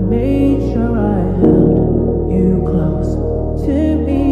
made sure I held you close to me.